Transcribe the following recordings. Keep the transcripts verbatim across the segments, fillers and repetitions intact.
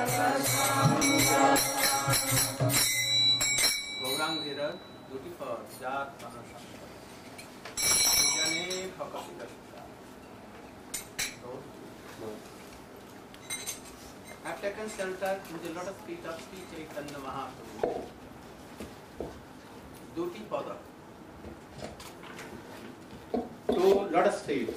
Gaurang Dhira, duty for Jat Anasam. Jane Bhakti Dasha. Have taken shelter in the lotus feet of Sri Chaitanya Mahaprabhu. Duty for the two lotus feet.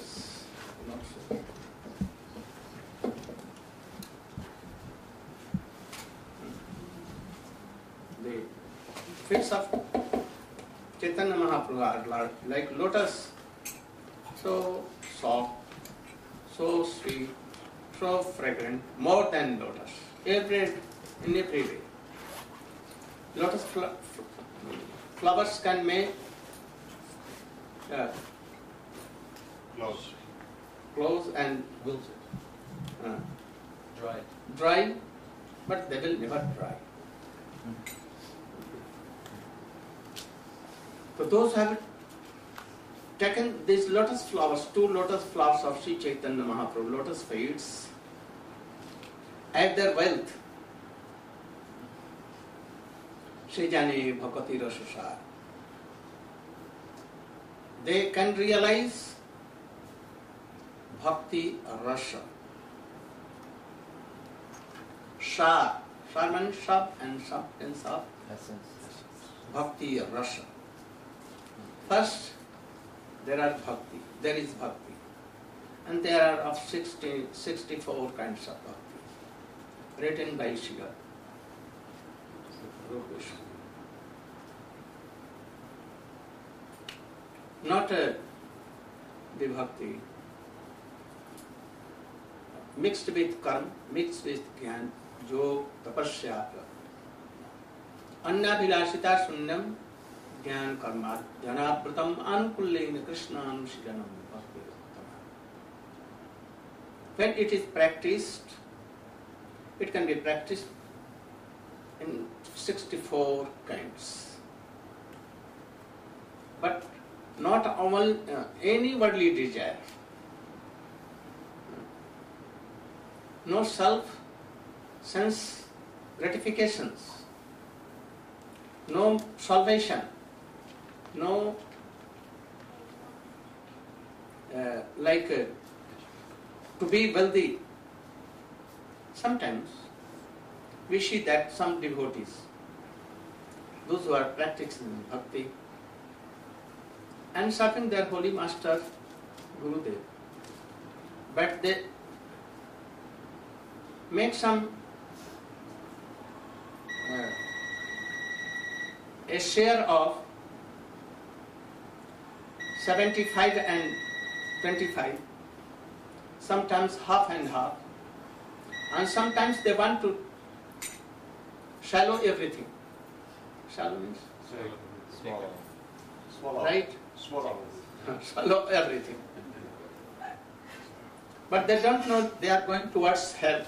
The feet of Chaitanya Mahaprabhu are like lotus, so soft, so sweet, so fragrant, more than lotus. Every in every way. Lotus fl flowers can make uh, close, close and wilted, uh, dry, dry, but they will never dry. Mm. So those who have taken these lotus flowers, two lotus flowers of Sri Chaitanya Mahaprabhu, lotus feet, add their wealth. Shri Jane Bhakti Rasasar. They can realize Bhakti Rasa. Shar. Shar means sub and substance of essence. Bhakti Rasa. First, there are bhakti, there is bhakti, and there are of sixty, sixty-four kinds of bhakti, written by Srila Rupa Goswami. Not uh, the bhakti mixed with karma, mixed with jnana, yog, tapasya, annabhilashita sunyam, ज्ञान कर्मा जनाप्रतम अनुकूलेन कृष्णानुशीलनम भक्ति उत्तम. When it is practiced, it can be practiced in sixty-four kinds, but not all uh, any worldly desire, no self sense gratifications, no salvation, no uh, like uh, to be wealthy. Sometimes we see that some devotees, those who are practicing bhakti and serving their holy master Gurudev, but they make some uh, a share of seventy-five and twenty-five, sometimes half and half, and sometimes they want to swallow everything. Swallow means? swallow, swallow, Right? swallow, Swallow everything. But they don't know they are going towards hell.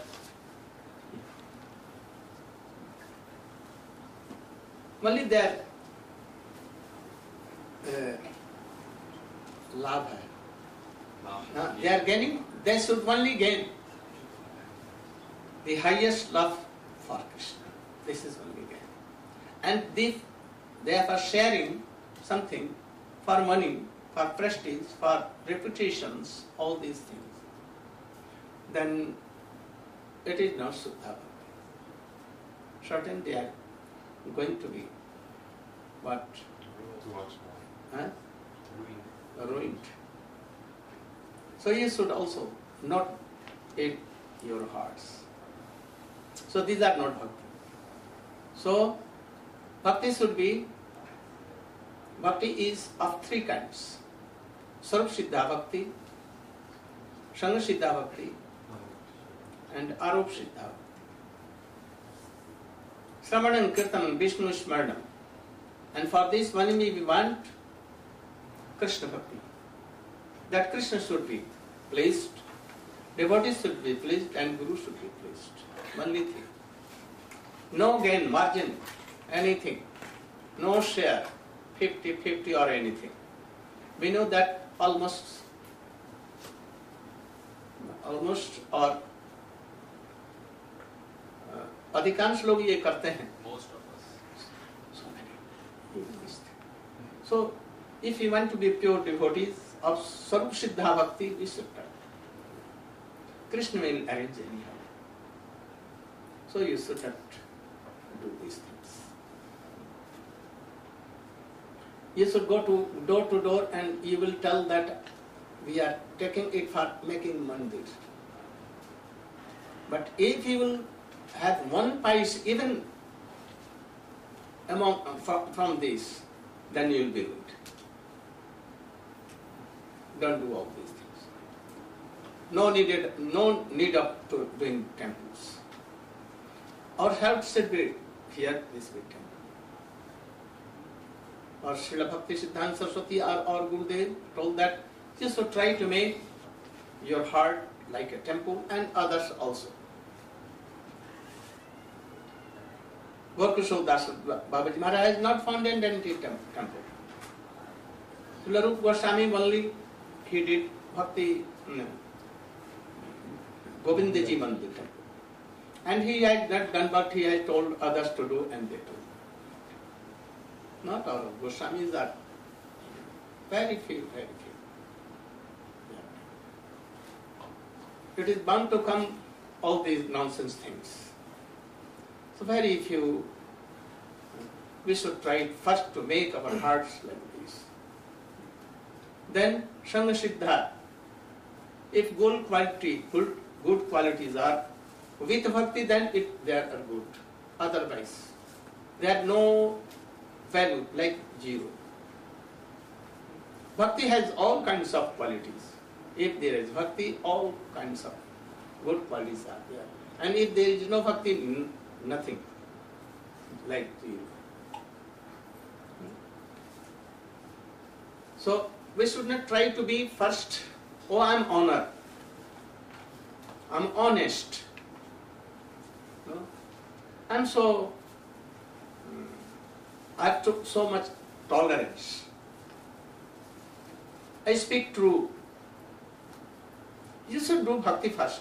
Only their uh, love hai. Uh, they are gaining, they should only gain the highest love for Krishna. This is only gain. And if they are sharing something for money, for prestige, for reputations, all these things, then it is not Suddha Bhakti. Certainly they are going to be what? too much more. Huh? Ruin. Ruined. So you should also not in your hearts. So these are not bhakti. So bhakti should be, bhakti is of three kinds. Sarup Siddha Bhakti, Sangha Siddha Bhakti, and Arup Siddha Bhakti. Sravanam, Kirtanam, Vishnu Smaranam. And for this one we want Krishna Bhakti. That Krishna should be pleased, devotees should be pleased, and Guru should be pleased. Only thing. No gain, margin, anything. No share, fifty fifty or anything. We know that almost, almost or अधिकांश लोग ये करते हैं. Most of us. So many. So, if you want to be pure devotees of Sarup Siddha Bhakti, we should try. Krishna will arrange anyhow. So you should not do these things. You should go to door to door and you will tell that we are taking it for making mandir. But if you will have one pice even among from, from this, then you will be good. Don't do all these things. No needed, no need of to doing temples. Our health should be here, this big temple. Or Srila Bhakti Siddhanta Saraswati or, or Gurudev told that you should try to make your heart like a temple and others also. Gorkishore Das Babaji Maharaj has not founded any temple. Srila Goswami only he did Bhakti no, Govindaji Mandir temple. And he had not done what he had told others to do, and they told. Not all of Goswamis are very few, very few. Yeah. It is bound to come all these nonsense things. So very few. We should try first to make our hearts like this. Then Sangha Siddha. If good quality, good, good qualities are with bhakti, then it, they are good. Otherwise, they have no value, like zero. Bhakti has all kinds of qualities. If there is bhakti, all kinds of good qualities are there. And if there is no bhakti, n- nothing, like zero. So, we should not try to be first, oh, I am honor, I am honest. No? I am so, I have to, so much tolerance. I speak true. You should do bhakti first.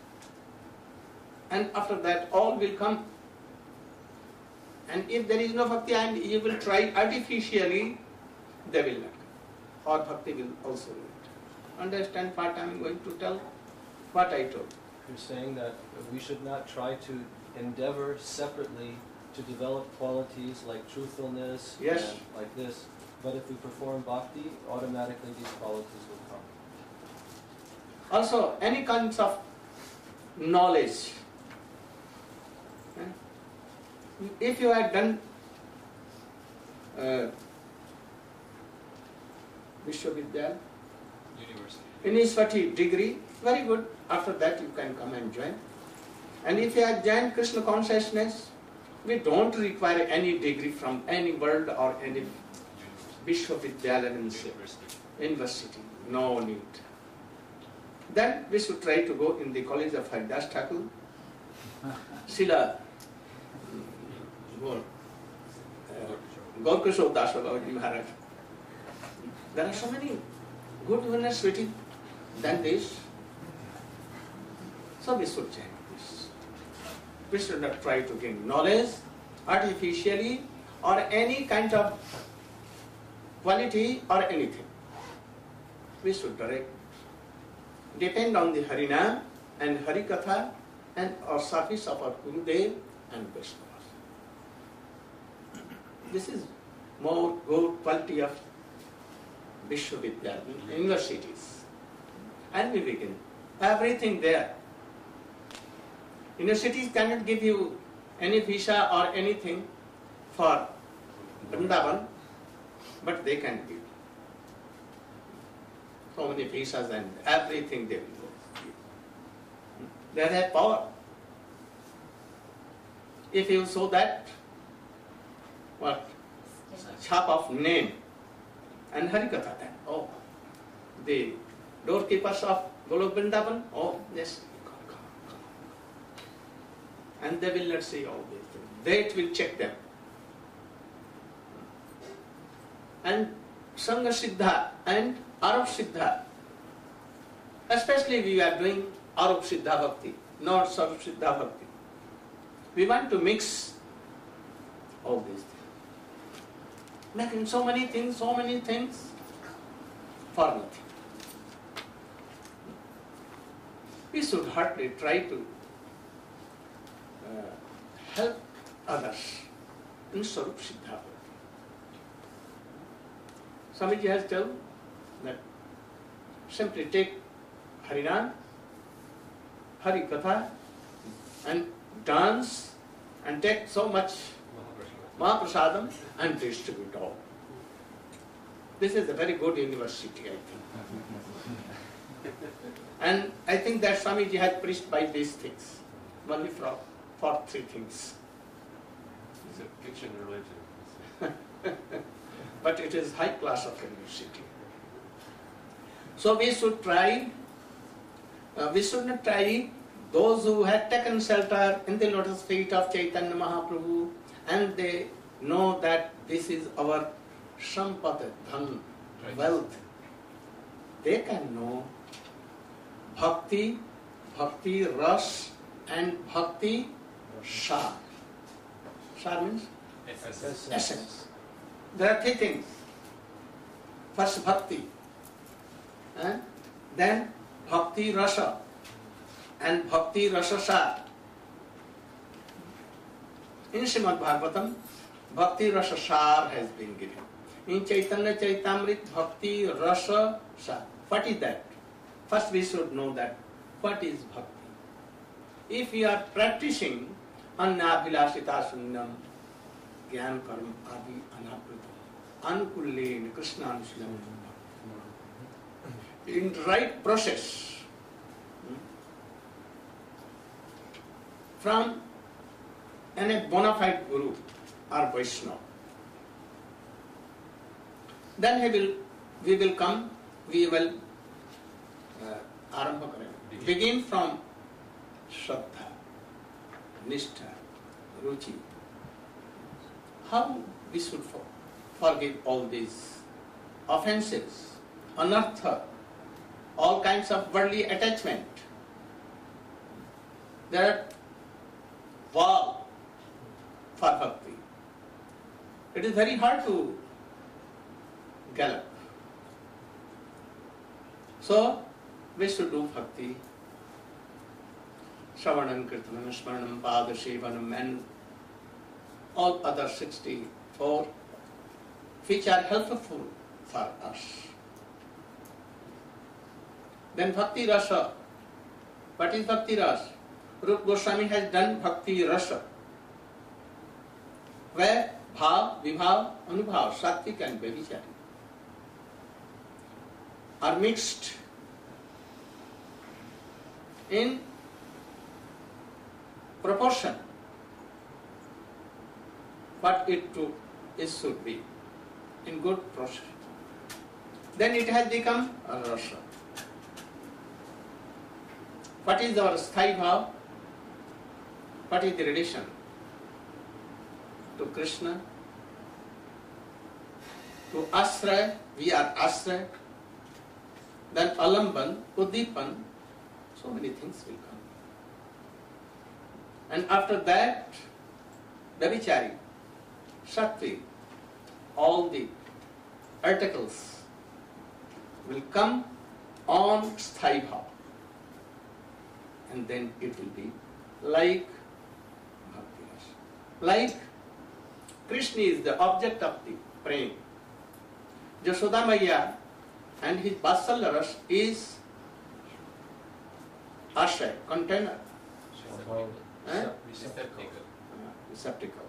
And after that, all will come. And if there is no bhakti and you will try artificially, they will not come. Or bhakti will also not. Understand what I am going to tell? What I told. You're saying that we should not try to endeavor separately to develop qualities like truthfulness, Yes. and like this, but if we perform bhakti, automatically these qualities will come. Also, any kinds of knowledge. If you had done uh, Vishwavidyalaya, University. University degree, very good. After that, you can come and join. And if you have joined Krishna consciousness, we don't require any degree from any world or any Vishwavidyalaya University. university. No need. Then we should try to go in the college of Haridas Thakur, Srila Gorkishore Das Babaji Maharaj. There are so many good universities than this. So we should change this. We should not try to gain knowledge artificially or any kind of quality or anything. We should direct depend on the Harinam and Harikatha and our service of our Gurudev and Vaishnavas. This is more good quality of Vishwavidyalaya, universities. And we begin. Everything there. Universities cannot give you any visa or anything for Vrindavan, but they can give. So many visas and everything they will give. They have power. If you show that, what? Chap of name and Harikatha, then, oh, the doorkeepers of Golok Vrindavan, oh, yes, come, come, come. And they will not see all these things. They will check them. And Sangha Siddha and Arup Siddha, especially we are doing Arup Siddha Bhakti, not Sarup Siddha Bhakti. We want to mix all these things. Making so many things, so many things for nothing. We should hardly try to uh, help others in Swarup Siddha. Swamiji has told that simply take Harinam, Hari Katha, and dance and take so much Mahaprasadam and distribute all. This is a very good university, I think. And I think that Swamiji has preached by these things, only for, for three things. It's a kitchen religion. But it is high class of university. So we should try, uh, we should not try those who had taken shelter in the lotus feet of Chaitanya Mahaprabhu, and they know that this is our Sampad, Dhan, wealth. They can know Bhakti, Bhakti Ras, and Bhakti Sar. Sar means Essence. essence. There are three things. First Bhakti, and then Bhakti Rasa, and Bhakti Rasa Sar. In Srimad Bhagavatam, Bhakti Rasa Sar has been given. In Chaitanya Chaitamrit, Bhakti Rasa Sar. What is that? First we should know that what is Bhakti. If we are practicing Annabhilasita Sunyam, Gyan Karma Adi Anaprita, Anukullen Krishna Anushlam, in right process, from any bona fide Guru or Vaishnava, then he will, we will come, we will uh, arambha karenge. Begin from Shraddha, Nishtha, Ruchi. How we should for, forgive all these offenses, anartha, all kinds of worldly attachment. There are wall for bhakti. It is very hard to gallop. So we should do bhakti, Shravanam, Kirtanam, Smaranam, Padasevanam, and all other sixty-four which are helpful for us. Then Bhakti Rasa. What is Bhakti Rasa? Rupa Goswami has done Bhakti Rasa, where Bhav, Vibhav, Anubhav, Sattvic and Vyabhichari are mixed in proportion what it to it should be, in good process. Then it has become a rasa. What is our sthai bhav? What is the relation to Krishna? To Asray, we are Asray. Then Alamban, Udipan, so many things will come. And after that, Vyabhichari, Sattvic, all the articles will come on sthai bhav. And then it will be like Bhakti Rasa. Like Krishna is the object of the prema. Jashoda Maya and his Vatsalya Rasa is ashray, container, eh? Receptacle. Uh, receptacle.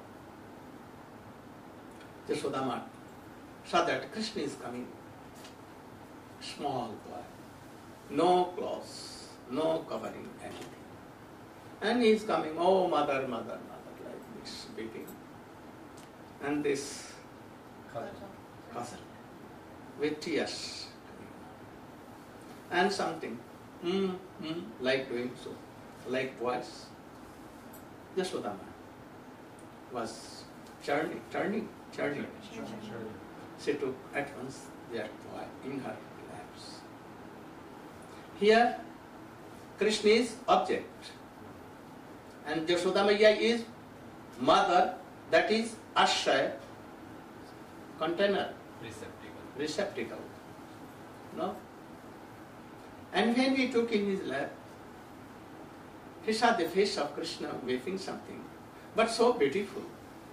Jashoda Mata saw that Krishna is coming, small boy, no clothes, no covering, anything. And he is coming, oh mother, mother, mother, like this, beating. And this cousin with tears. And something, hmm, hmm, like doing so, like voice. Yasodama was churning, turning, churning. She took at once that boy in her laps. Here, Krishna is object. And Yashoda Maiya is mother, that is ashray, container, Receptacle. receptacle. No? And when he took in his lap, he saw the face of Krishna waving something, but so beautiful.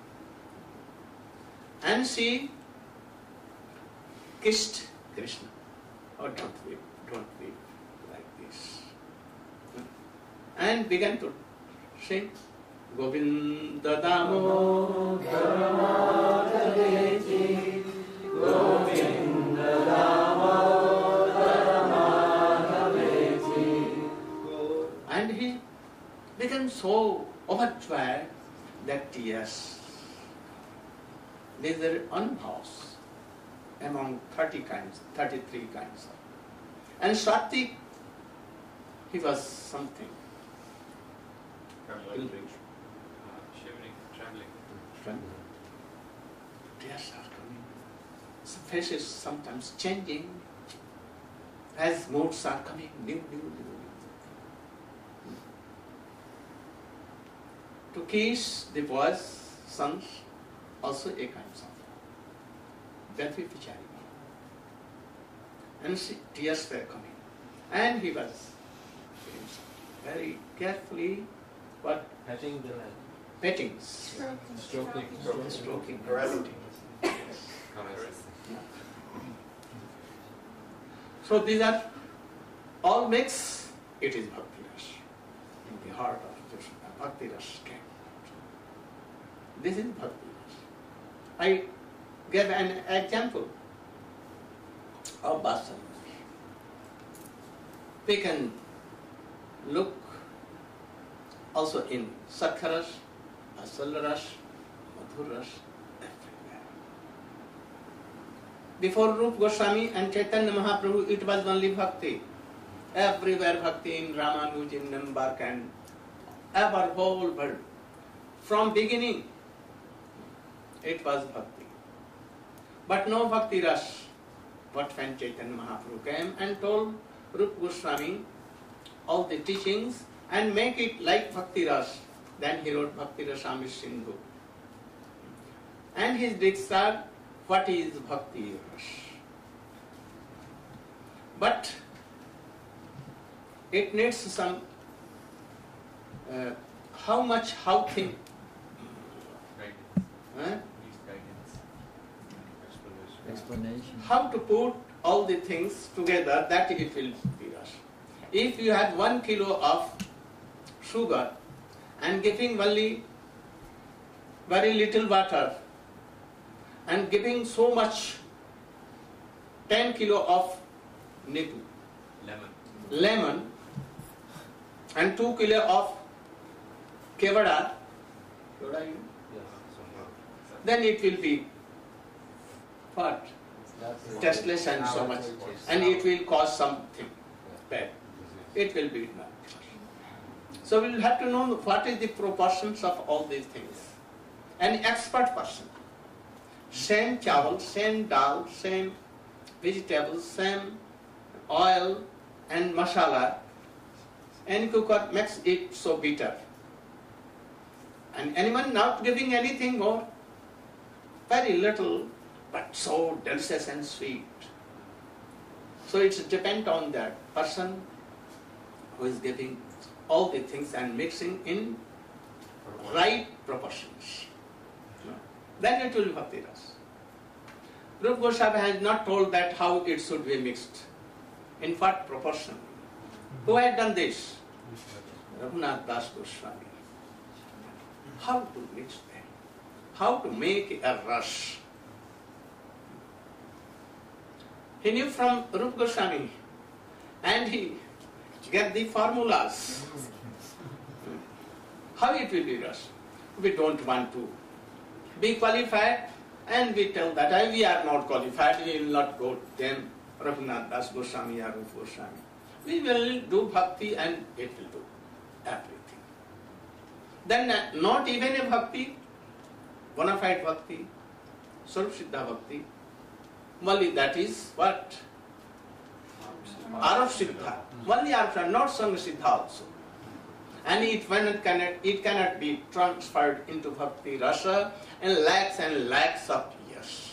And she kissed Krishna. Oh, don't weep, don't weep like this. And began to sing Govinda Damodara Madhaveji, Govinda Damodara Madhaveji. And he became so overjoyed that tears, these are unhouse among thirty kinds, thirty-three kinds of. And Satvik, he was something. Trembling. Uh, shivering, trembling. Trembling. Tears are coming. So face is sometimes changing as moods are coming, new, new, new. To kiss the boys, sons, also a kind of Bhavi Vichari. And she, tears were coming. And he was very carefully, what? Petting the land. Petting. Stroking. Stroking. Stroking. Stroking. Caressing. Yes. Caressing. So these are all mix, it is Bhakti Ras. In the heart of Krishna, Bhakti Ras came. This is Bhakti Ras. I gave an example of Vasana. We can look also in Sakharas, Asalaras, Madhuras, everywhere. Before Rupa Goswami and Chaitanya Mahaprabhu, it was only Bhakti. Everywhere Bhakti in Ramanuj, in Nambark and ever whole world. From beginning, it was Bhakti. But no Bhakti Ras. But when Chaitanya Mahaprabhu came and told Rupa Goswami all the teachings and make it like Bhakti Ras, then he wrote Bhakti Rasami Sindhu. And his dicts are, what is Bhakti Ras? But it needs some, uh, how much, how think, Guidance. huh? Needs guidance. Explanation. Explanation. How to put all the things together that it will be Ras. If you have one kilo of sugar and giving only very little water and giving so much ten kilo of nipu, Lemon. lemon and two kilo of kevada, kevada you know, Yes. then it will be what? That's Tasteless and so much. And it will cause something bad. It will be not. So we will have to know what is the proportions of all these things. An expert person. Same chawal, same dal, same vegetables, same oil and masala, and cooker makes it so bitter. And anyone not giving anything more, very little, but so delicious and sweet. So it depends on that person who is giving all the things and mixing in right proportions. Then it will be Bhakti Ras. Rupa Goswami has not told that how it should be mixed, in what proportion. Who had done this? Raghunath Das Goswami. How to mix them? How to make a rush? He knew from Rupa Goswami and he get the formulas. How it will be rush? We don't want to be qualified and we tell that "I- we are not qualified, we will not go to them, Raghunath Das Goswami or Rupa Goswami. We will do bhakti and it will do everything. Then uh, not even a bhakti, bona fide bhakti, Swarup Siddha bhakti, only that is what? Arup Siddha. Only Arup Siddha, not Sangha Siddha also. and it, when it, cannot, it cannot be transferred into bhakti rasa in lakhs and lakhs of years.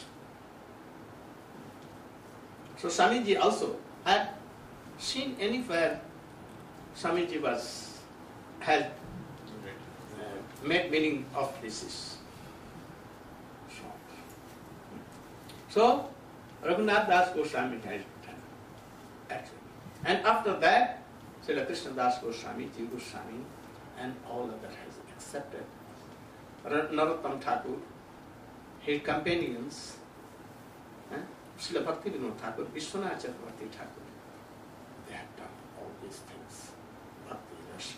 So Swamiji also had seen anywhere Swamiji was has uh, made meaning of this is. So Raghunath Das Goswami has done actually. And after that, Srila Krishna Das Goswami, Ji Goswami, and all others has accepted. Narottam Thakur, his companions, eh? Srila Bhakti Vinod Thakur, Vishwanath Chakravarti Thakur, they have done all these things. Bhakti Rasa.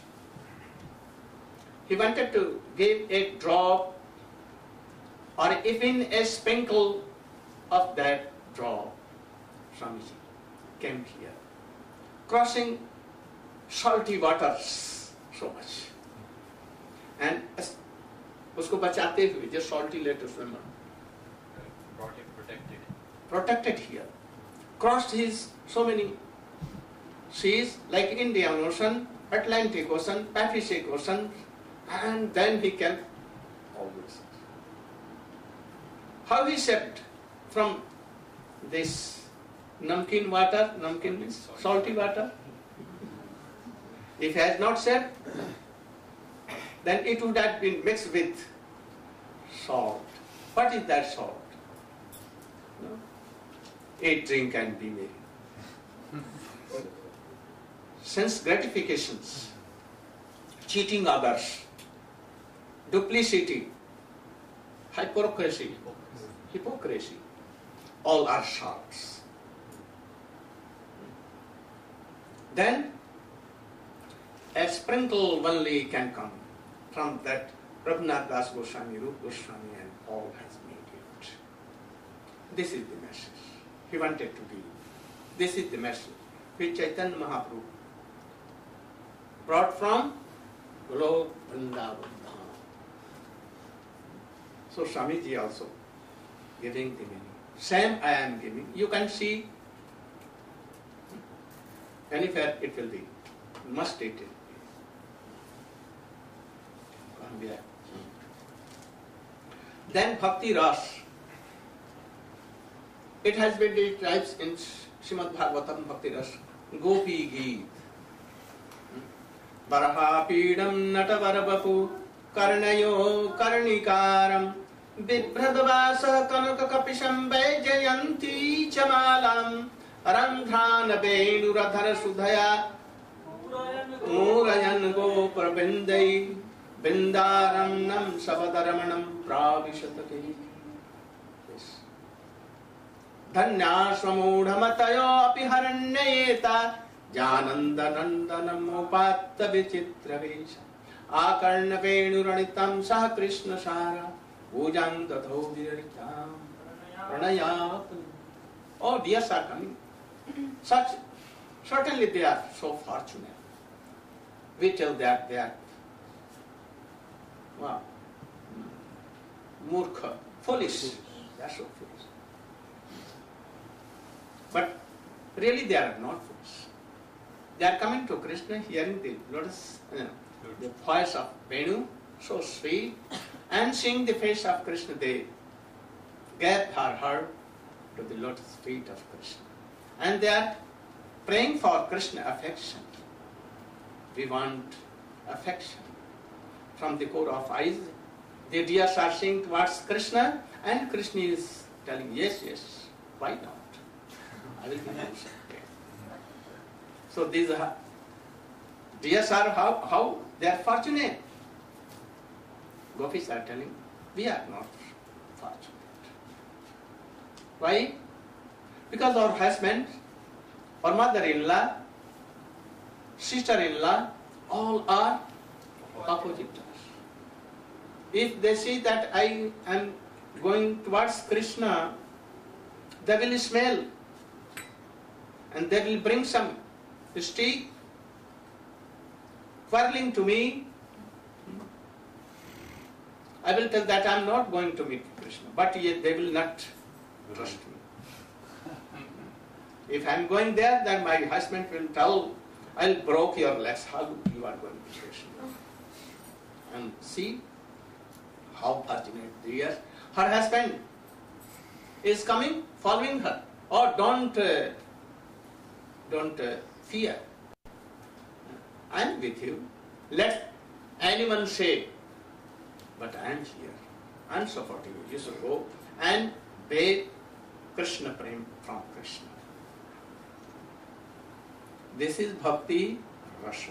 He wanted to give a drop or even a sprinkle of that drop. Swamiji came here, crossing salty waters so much. And उसको बचाते हुए, just salty let us remember. Brought him protected. Protected here. Crossed his so many seas like Indian Ocean, Atlantic Ocean, Pacific Ocean, and then he came always. How he stepped from this namkeen water, namkeen means salty water. If he has not stepped, then it would have been mixed with salt. What is that salt? No? Eat, drink and be merry. Sense gratifications, cheating others, duplicity, hypocrisy, hypocrisy, all are salts. Then a sprinkle only can come from that Raghunath Das Goswami, Rupa Goswami and all has made it. This is the message he wanted to give. This is the message which Chaitanya Mahaprabhu brought from Golo Vrindavan Dham. So Swamiji also giving the meaning. Same I am giving. You can see anywhere it will be. You must state it. Then Bhakti Ras. It has been described in Srimad Bhagavatam Bhakti Ras. Gopi Geet. Barahapidam Natavarabapu Karnayo Karnikaram Vibhradvasa Kanaka Kapisham Vajayanti Chamalam Randhana Venuradhara Sudhaya Murayan Gopurabindai Bindaranam Savadaramanam Pravishatake. Yes. Dhanyasvamudhamatayo apiharanyeta Jananda Nandanam Upatta Vichitra Vesha Akarna Venuranitam Saha Krishna Sara Ujang Tatho Viraritam Pranayat. Oh, dears are coming. Such, certainly they are so fortunate. We tell that they are wow, murkha, foolish. They are so foolish. But really they are not foolish. They are coming to Krishna, hearing the lotus, uh, the voice of Venu, so sweet, and seeing the face of Krishna, they get her heart to the lotus feet of Krishna. And they are praying for Krishna affection. We want affection. From the core of eyes, the deers are seeing towards Krishna, and Krishna is telling, yes, yes, why not? I will give you something. So these are, deers are how, how they are fortunate. Gopis are telling, we are not fortunate. Why? Because our husband, our mother-in-law, sister-in-law, all are opposite to us. If they see that I am going towards Krishna, they will smell and they will bring some stick quarreling to me. I will tell that I am not going to meet Krishna, but yet they will not trust me. If I am going there, then my husband will tell, I'll broke your legs. How you are going to Krishna? And see how fortunate she is. Her husband is coming, following her. Oh, don't, uh, don't uh, fear. I am with you. Let anyone say, but I am here. I am supporting you. You should go and beg Krishna Prem from Krishna. This is Bhakti Rasa.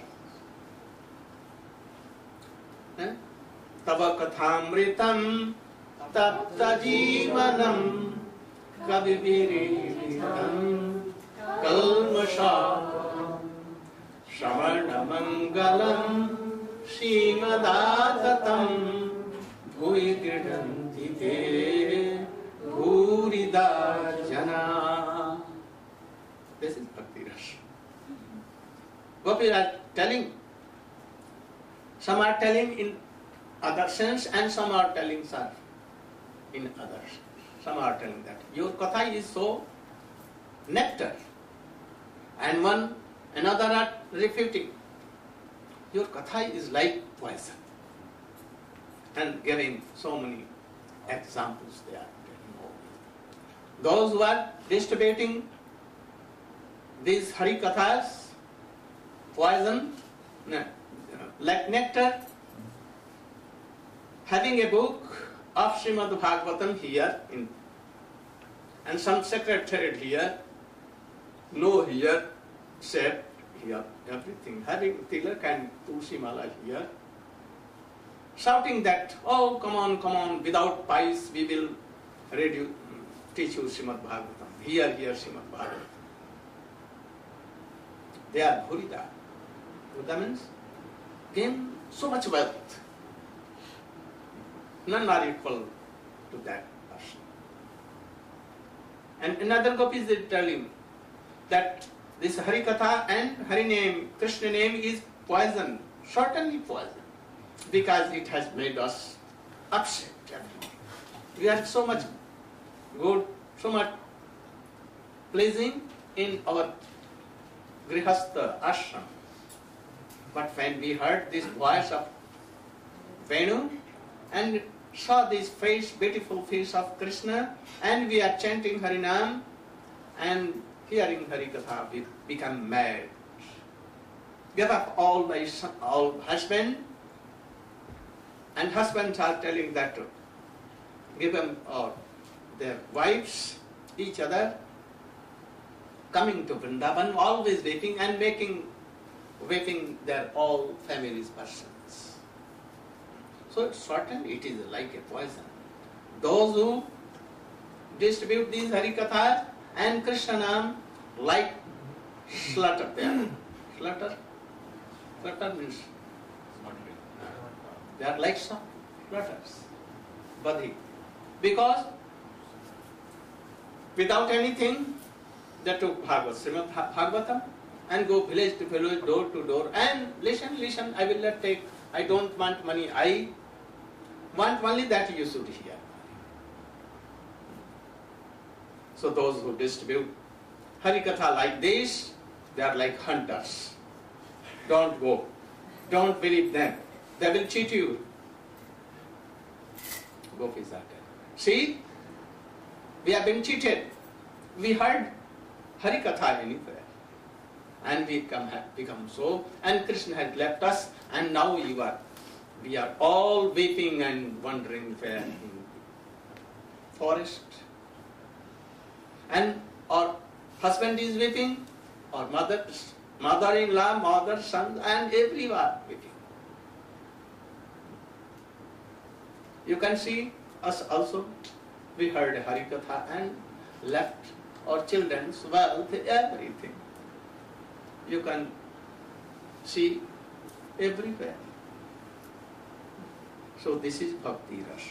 Tava kathamritam tapta jivanam kaviviritam kalmasha Shravanamangalam Srimadatam Bhui Kridanti Te Bhurida Jana. This is Bhakti Rasa. Gopis are telling, some are telling in other sense and some are telling sir in other sense. Some are telling that your katha is so nectar, and one another are refuting. Your katha is like poison. And giving so many examples they are telling. Those who are distributing these Hari Kathas, poison, like nectar, having a book of Srimad Bhagavatam here, in, and some secretariat here, no here, said here, everything, having tilak and tulsi mala here, shouting that, oh, come on, come on, without pies we will read you, teach you Srimad Bhagavatam. Here, here, Srimad Bhagavatam. They are Bhurida. Bhurida means gain so much wealth. None are equal to that person. And another gopi is telling that this Hari Katha and Hari name, Krishna name is poison, certainly poison, because it has made us upset. We are so much good, so much pleasing in our Grihastha ashram. But when we heard this voice of Venu and saw this face, beautiful face of Krishna, and we are chanting Harinam and hearing Harikatha, we become mad. Give up all my son, all husband, and husbands are telling that to give them or their wives, each other, coming to Vrindavan, always weeping and making weeping their all families' persons. So certainly it is like a poison. Those who distribute these Harikathas and Krishna Nam like slaughter there. Slaughter? Slaughter means they are like some slaughters. Badhi. Because without anything, they took Bhagavad, Srimad Bhagavatam, and go village to village, door to door, and listen, listen, I will not take, I don't want money, I want only that you should hear. So those who distribute Harikatha like this, they are like hunters. Don't go. Don't believe them. They will cheat you. Gopis are telling. See, we have been cheated. We heard Harikatha anywhere. And we come, have become so. And Krishna had left us. And now you are, we are all weeping and wondering where in the forest. And our husband is weeping, our mother, mother-in-law, mother, son, and everyone weeping. You can see us also. We heard Harikatha and left our children's wealth, everything. You can see everywhere. So this is Bhakti Rasa.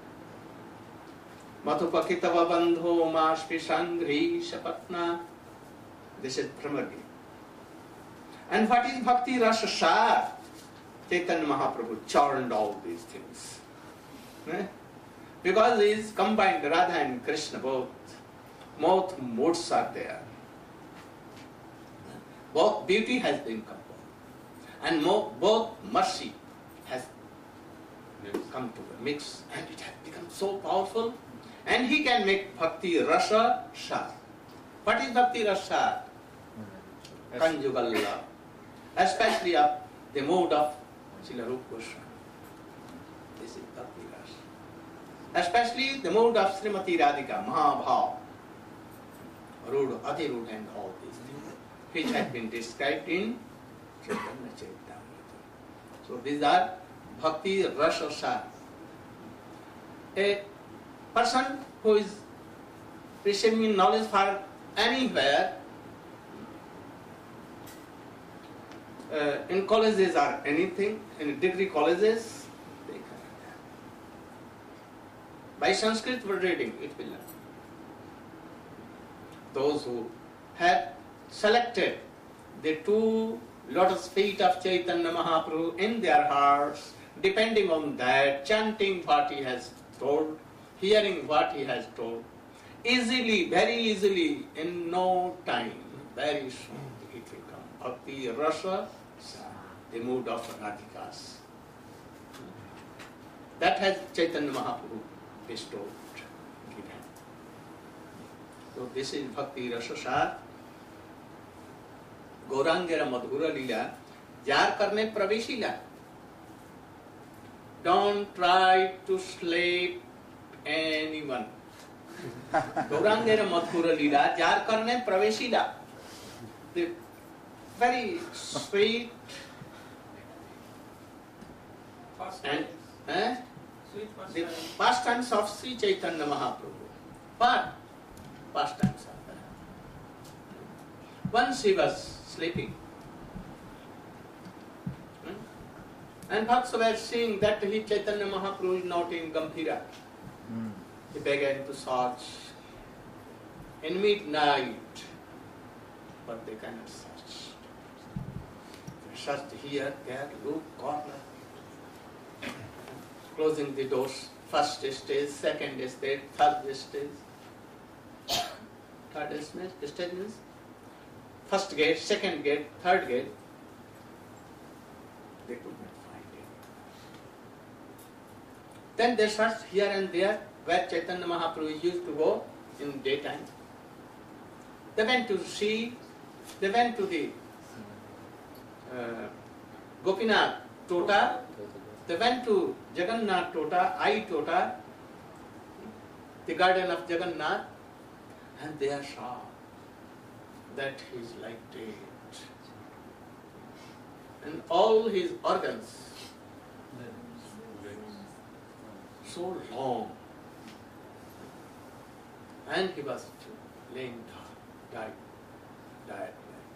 Madhupakitava bandho mashpi sangri shapatna. This is Brahmagita. And what is Bhakti Rasa Sar? Chaitanya Mahaprabhu churned all these things. Eh? Because he is combined, Radha and Krishna both. Both moods are there. both beauty has been composed, and more, both mercy has come to the mix, and it has become so powerful. And he can make bhakti rasa sar. What is bhakti rasa? Conjugal love, especially of the mode of Srila Rupa Goswami. This is bhakti rasa. Especially the mode of Srimati Radhika, Mahabhav, Ruda, Adhiruda, and all these things, which have been described in Chaitanya Charitamrita. So these are bhakti rasa sar. A person who is receiving knowledge for anywhere, uh, in colleges or anything, in degree colleges, they cannot have. By Sanskrit reading, it will learn. Those who have selected the two lotus feet of Chaitanya Mahaprabhu in their hearts, depending on that, chanting what he has told, hearing what he has told, easily, very easily, in no time, very soon it will come. Bhakti rasa, the mood of Radhikas. That has Chaitanya Mahaprabhu bestowed, given. So this is Bhakti rasa sar. Gaurangera Madhura Lila, jar karne praveshila. Don't try to slay anyone. Gaurangera Madhura Lila, jar karne praveshila. The very sweet and eh, the pastimes of Sri Chaitanya Mahaprabhu. But pastimes are there. Once he was sleeping, hmm? and Bhakts were seeing that he Chaitanya Mahaprabhu is not in Gambhira. Mm. He began to search in midnight, but they cannot search. They searched here, there, look, corner, closing the doors. First stage, second stage, third stage, third stage means first gate, second gate, third gate. They could not find it. Then they searched here and there where Chaitanya Mahaprabhu used to go in daytime. They went to see, they went to the uh, Gopinath Tota, they went to Jagannath Tota, I Tota, the garden of Jagannath, and they saw that he is like dead. And all his organs so long. And he was laying down, died, died.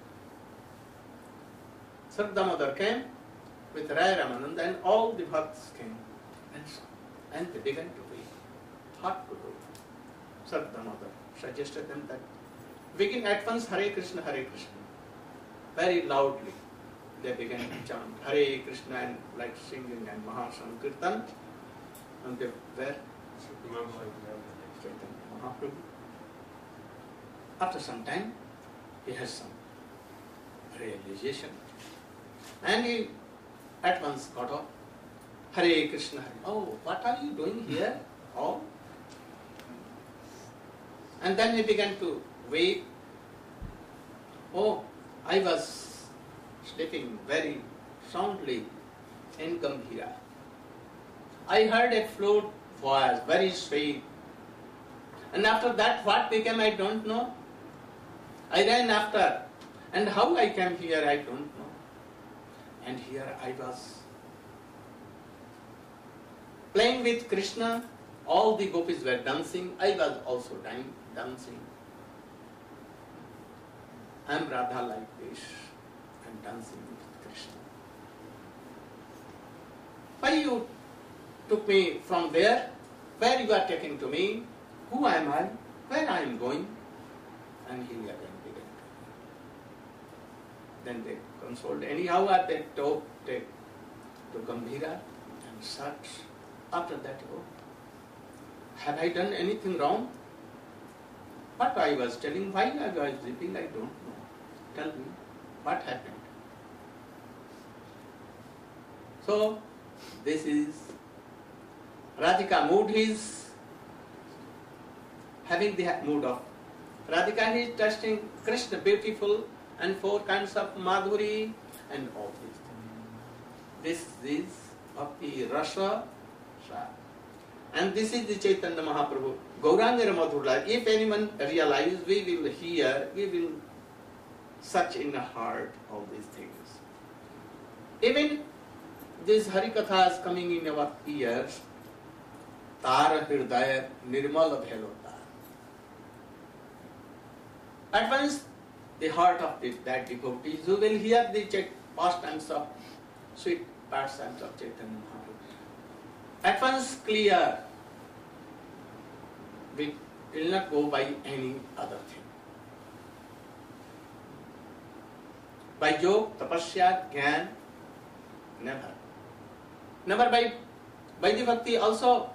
Sardamodar came with Raya Ramananda, and all the bhakts came and saw. And they began to weep. What to do? Sardamodar suggested them that begin at once Hare Krishna, Hare Krishna. Very loudly they began to chant Hare Krishna and like singing and Mahasankirtan. And they were Chaitanya Mahaprabhu. After some time, he has some realization. And he at once got up. Hare Krishna, Hare. Oh, what are you doing here? Oh. And then he began to weep. Oh, I was sleeping very soundly in Gambhira. I heard a flute voice, very sweet. And after that, what became, I don't know. I ran after. And how I came here, I don't know. And here I was playing with Krishna. All the gopis were dancing. I was also dancing. I am Radha like this. I am dancing with Krishna. Why you took me from there? Where you are taking to me? Who am I? Where I am going? And he again began. Then they consoled. Anyhow, at that top, take to Gambhira and search. After that, oh, have I done anything wrong? What I was telling, why I was weeping, I don't know. Tell me. What happened? So, this is Radhika mood is having the mood of Radhika is testing Krishna, beautiful, and four kinds of Madhuri and all these things. This is Bhakti Rasa. And this is the Chaitanya Mahaprabhu. Gauranga Madhura. If anyone realizes, we will hear, we will search in the heart all these things. Even this Harikatha is coming in our ears. Tara Hirdaya Nirmala Bhelota. At once, the heart of the, that devotees who will hear the pastimes of sweet pastimes of Chaitanya Mahaprabhu. At once clear, we will not go by any other thing. By yoga, tapasya, jnana, never. Never by, by the bhakti also.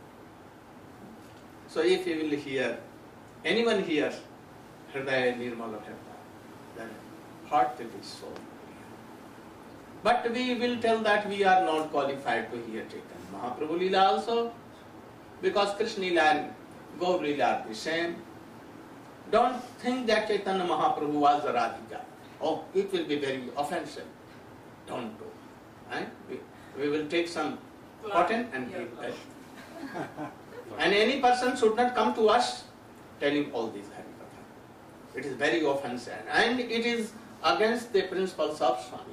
So if you will hear, anyone hears, Hridaya Nirmala Bhakta, then heart will be so clear. But we will tell that we are not qualified to hear Chaitanya Mahaprabhu Leela also, because Krishna Leela and Gaur Leela are the same. Don't think that Chaitanya Mahaprabhu was a Radhika. Oh, it will be very offensive. Don't do. And we, we will take some cotton and give that. And any person should not come to us telling all these Harikatha. It is very offensive and it is against the principles of Swami.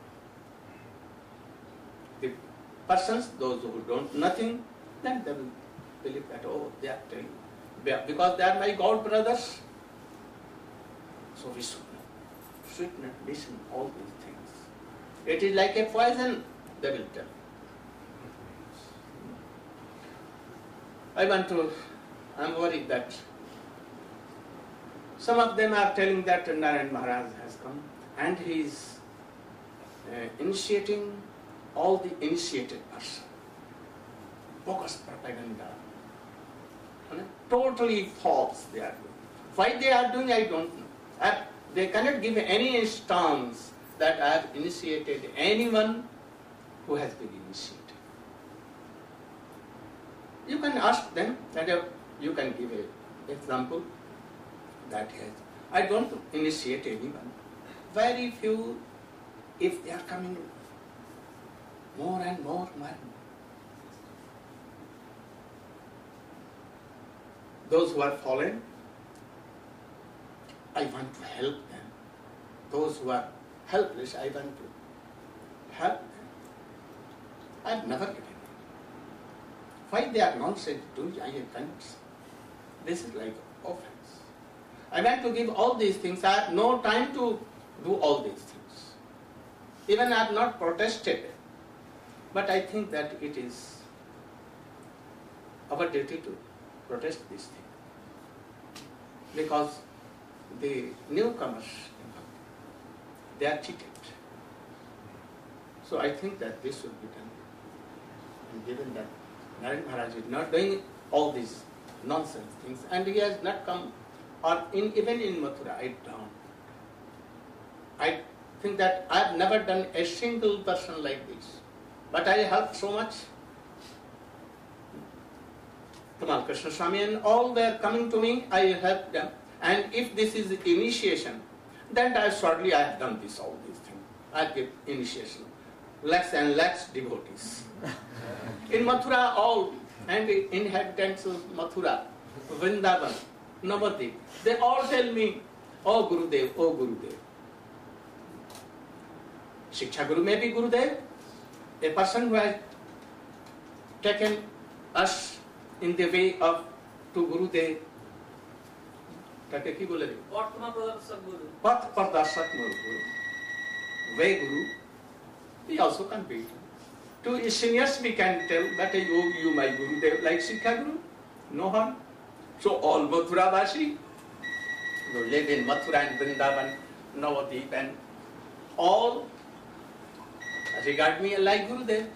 The persons, those who don't nothing, then they will believe that, oh, they are telling. Because they are my God brothers. So we should not, should not listen all these things. It is like a poison, they will tell. I want to, I am worried that some of them are telling that Narayan Maharaj has come and he is uh, initiating all the initiated person. Focus propaganda. Totally false they are doing. Why they are doing, I don't know. I, they cannot give any instance that I have initiated anyone who has been initiated. You can ask them, that you can give an example that has. I don't initiate anyone. Very few, if they are coming more and more, more. Those who are fallen, I want to help them. Those who are helpless, I want to help them. I have never given. Why they are nonsense doing I can't. This is like offense. I want to give all these things. I have no time to do all these things. Even I have not protested. But I think that it is our duty to protest this thing. Because the newcomers, they are cheated. So I think that this should be done. And given that Narayan Maharaj is not doing all these nonsense things, and he has not come, or in, even in Mathura, I don't. I think that I have never done a single person like this, but I helped so much. Tamal Krishna Swami and all were coming to me, I helped them, and if this is initiation, then I shortly I have done this, all these things. I give initiation, lakhs and lakhs devotees. In Mathura, all and the inhabitants of Mathura, Vrindavan, Navadvip, they all tell me, oh Gurudev, oh Gurudev. Shiksha Guru may be Gurudev, a person who has taken us in the way of to Gurudev. Take ki bole? Path Pardasak Guru. Way Guru, he also can be. To seniors we can tell that you, you my Gurudev, like Sikha Guru, no harm. So all Mathura Vashi, who live in Mathura and Vrindavan, Navadvip and all regard me like Gurudev.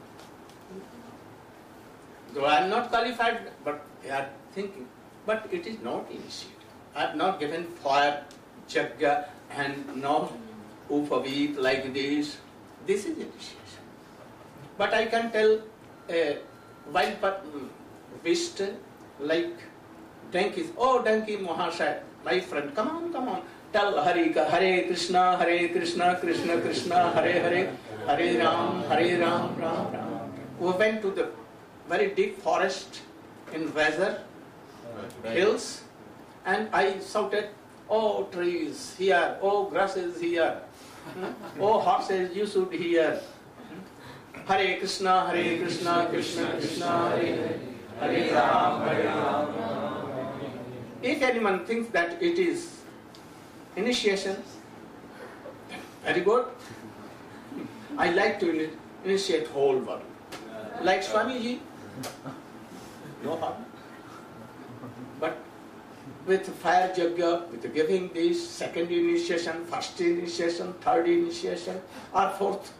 Though I am not qualified, but they are thinking. But it is not initiated. I have not given fire, jagya and no Upavit like this. This is initiation. But I can tell a wild beast like donkey, oh donkey Mahashaya, my friend, come on, come on, tell Hare, Hare Krishna, Hare Krishna, Krishna Krishna, Hare Hare, Hare Ram, Hare Ram, Ram Ram. We went to the very deep forest in Vaizar hills, and I shouted, oh trees here, oh grasses here, oh horses you should hear. Hare Krishna, Hare Krishna, Krishna Krishna, Hare Hare, Hare Ram, Hare Ram. If anyone thinks that it is initiation, very good. I like to initiate whole world. Like Swamiji, no harm. But with fire yajna, with giving this second initiation, first initiation, third initiation, or fourth,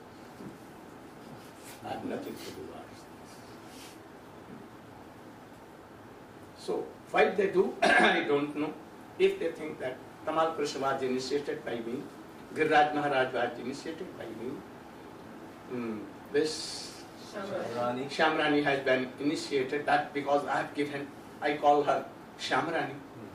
I have nothing to do with it. So, why they do, I don't know. If they think that Tamal Krishna was initiated by me, Giriraj Maharaj was initiated by me, mm, this Shamrani. Shamrani has been initiated, that because I have given, I call her Shamrani.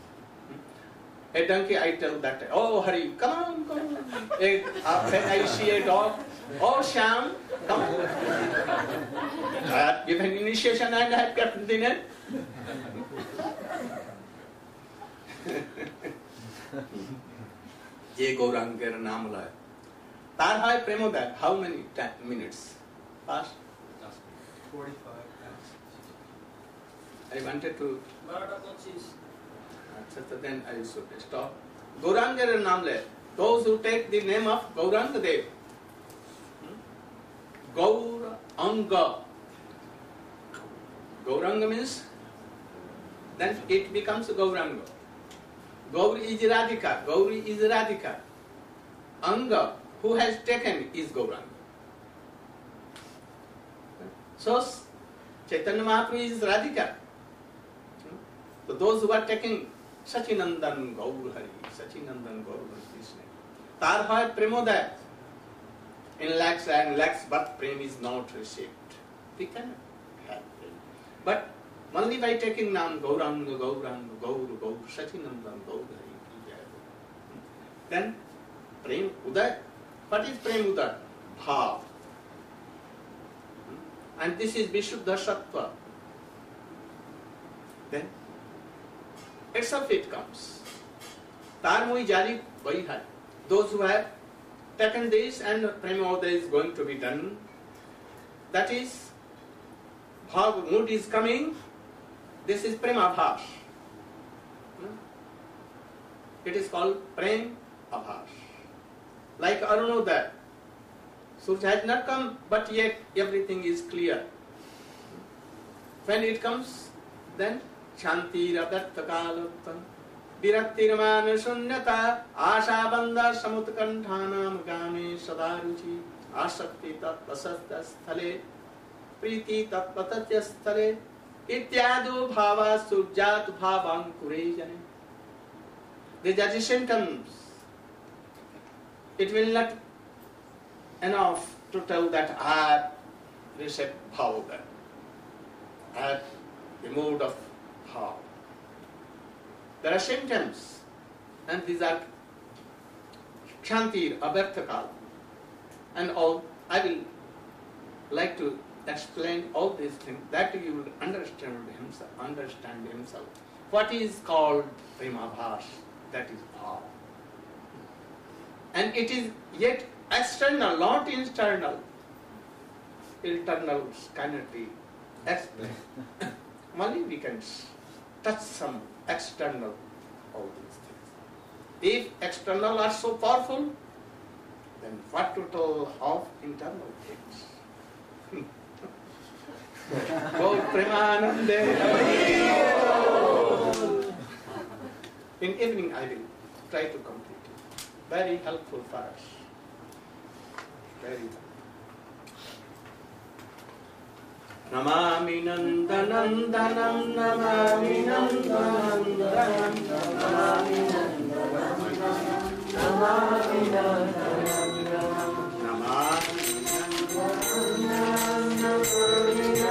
A donkey, I tell that, oh Hari, come on, come on. A, uh, when I see a dog, oh Sham, come on. I have given initiation and I have kept dinner. Ye Gauranga naam laye. Tar hai Premoday, how many minutes? Past? forty-five. I wanted to. So then I should stop. Gauranga Namle, those who take the name of Gauranga Dev. Gauranga. Gauranga means, then it becomes Gauranga. Gauri is Radhika. Gauri is Radhika. Anga, who has taken, is Gauranga. So, Chaitanya Mahaprabhu is Radhika. So those who are taking Sachinandan Gaur Hari, Sachinandan Gaur Krishna. Tar hai Premoday. In lakhs and lakhs, but Prem is not received. We cannot have Prem. But only by taking Naam Gauranga, Gauranga, Gaur, Gaur, Sachinandan Gaur Hari. Then Prem Uday. What is Prem Uday? Bhav. And this is Vishuddha Sattva. Then itself it comes. Tarmoi Jari Vai Hai. Those who have taken this and Premoday is going to be done, that is, Bhav mood is coming, this is Prema Bhash. It is called Prem Abhash. Like Arunodaya. Surya has not come, but yet everything is clear. When it comes, then Shanti Radartha Kalattam Viraktirmana Sunyata Asha Bandha Samutkanthanam Game Sadaruchi Asakti Tatpasastha Sthale Priti Tatpatatya Sthale Ityadu Bhava Surjat Bhavam Kurejane. These are the symptoms. It will not enough to tell that I have received bhava, I have the mood of bhava. There are symptoms, and these are Kshantir, Abharthakal, and all. I will like to explain all these things that you will understand himself. Understand himself. What is called Premabhas? That is bhava, and it is yet external, not internal. Internal cannot be explained. Only we can touch some external, all these things. If external are so powerful, then what to tell of internal things? Gaur Premanande. In evening I will try to complete it. Very helpful for us. Very helpful. Namami Nandanandanam, Namami Nandanandanam, Namami Nandanandanam, Namami Nandanandanam.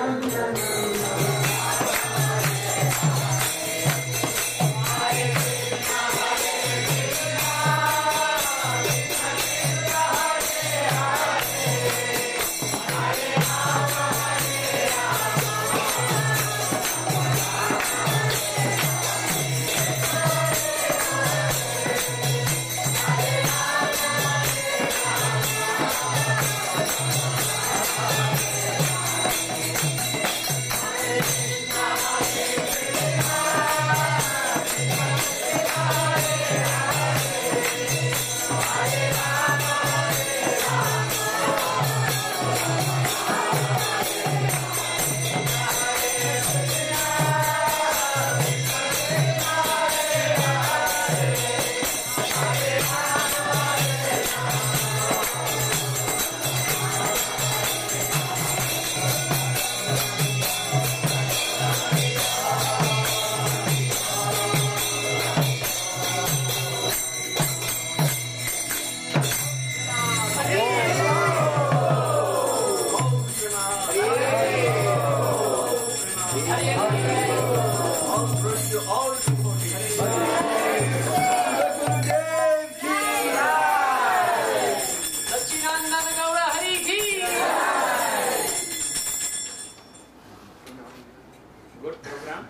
Good program.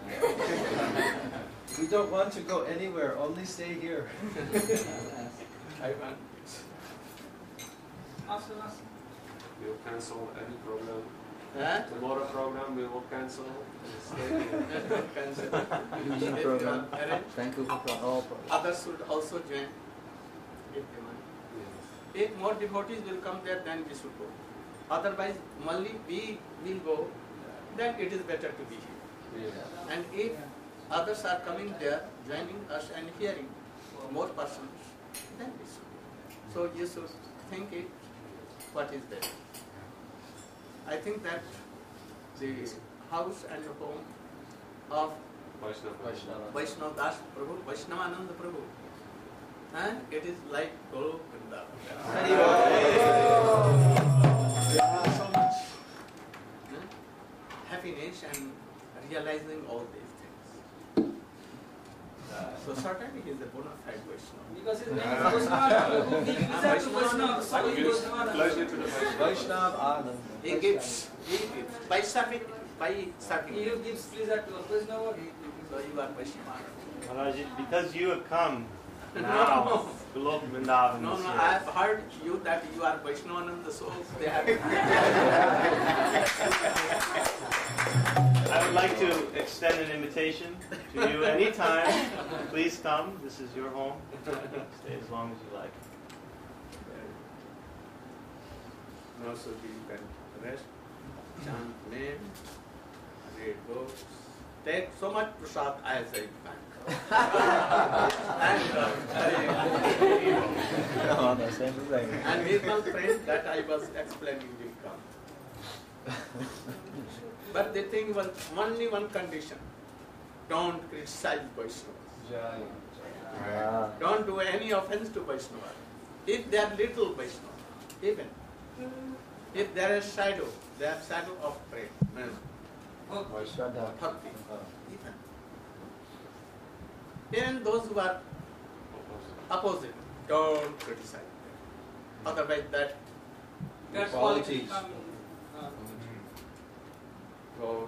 We don't want to go anywhere, only stay here. I want. We will cancel any program. Huh? Tomorrow program we will cancel. Stay here. Cancel. Evening If program. you are arranged, Thank you for all. others should also join. If they want. Yes. If more devotees will come there, then we should go. Otherwise, only we will go, then it is better to be here. Yes. And if others are coming there, joining us and hearing more persons, then we should. So you should think it, what is there. I think that the house and home of Vaishnava. Vaishnava. Vaishnava Das Prabhu, Vaishnavananda Prabhu, and it is like Guru Vrindavan. There is so much eh, happiness and realizing all these things. Uh, so certainly he is a bona fide Vaishnava. Because his name is Vaishnava. He gives to Vaishnava. So he goes to Pleasure to the Vaishnava. Vaishnav Anand. He gives, he gives, by serving, by serving. He gives pleasure to us. Vaishnava. So you are Vaishnava. Maharaj, because you have come No, now, no. Golok Vrindavan No, is no, here. I have heard you that you are Vaishnavananda, so they have. I would like to extend an invitation to you anytime. Please come. This is your home. Stay as long as you like. No, so you can rest, chant name, read books, take so much prasad as I can. and, uh, Oh, the same thing. and his one friend that I was explaining will come. But the thing was only one condition: don't criticize Vaishnavas. Jai. Ah. Don't do any offense to Vaishnava. If they are little Vaishnava, even if there is shadow, they are shadow of prayer, Shraddha. bhakti, even. Even those who are opposite, don't criticize them. Otherwise, that That Qualities. quality come in. go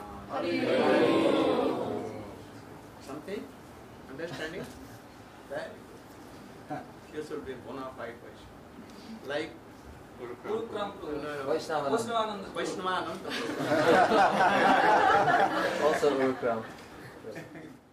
something, understanding? That you should be bona fide Vaishnava. Like Guru Guru Kram. Kram Prabhu. Vaishnava. Vaishnavananda. Vaishnavananda. Also Urukram.